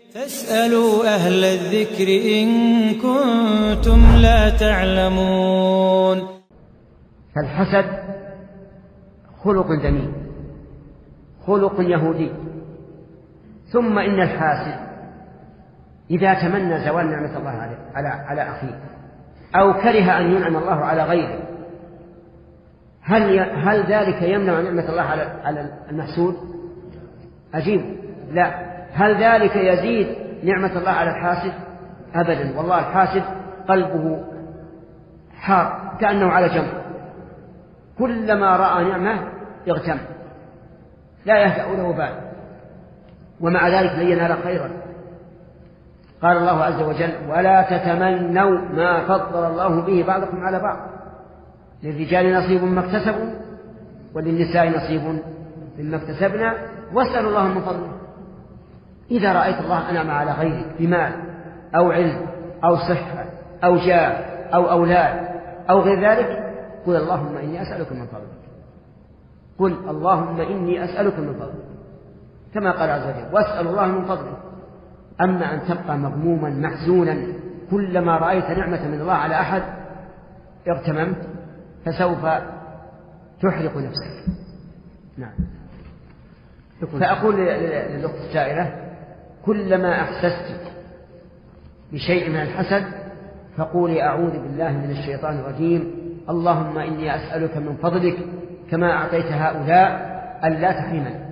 فاسألوا أهل الذكر إن كنتم لا تعلمون. فالحسد خلق ذميم، خلق يهودي. ثم إن الحاسد إذا تمنى زوال نعمة الله على أخيه أو كره أن ينعم الله على غيره، هل ذلك يمنع نعمة الله على المحسود؟ أجيب لا. هل ذلك يزيد نعمة الله على الحاسد؟ أبدا. والله الحاسد قلبه حار كأنه على جنب، كلما رأى نعمة اغتم لا يهدأ له بال، ومع ذلك لن ينال خيرا. قال الله عز وجل: ولا تتمنوا ما فضل الله به بعضكم على بعض، للرجال نصيب مما اكتسبوا وللنساء نصيب مما اكتسبنا واسألوا الله من فضله. إذا رأيت الله أنعم على غيرك بمال أو علم أو صحة أو جاه أو أولاد أو غير ذلك، قل اللهم إني أسألك من فضلك، قل اللهم إني أسألك من فضلك، كما قال عز وجل: واسأل الله من فضله. أما أن تبقى مغموما محزونا كلما رأيت نعمة من الله على أحد اغتممت، فسوف تحرق نفسك. نعم. فأقول للأخت السائلة: كلما أحسست بشيء من الحسد فقولي: أعوذ بالله من الشيطان الرجيم، اللهم إني أسألك من فضلك كما أعطيت هؤلاء ألا تحرمني.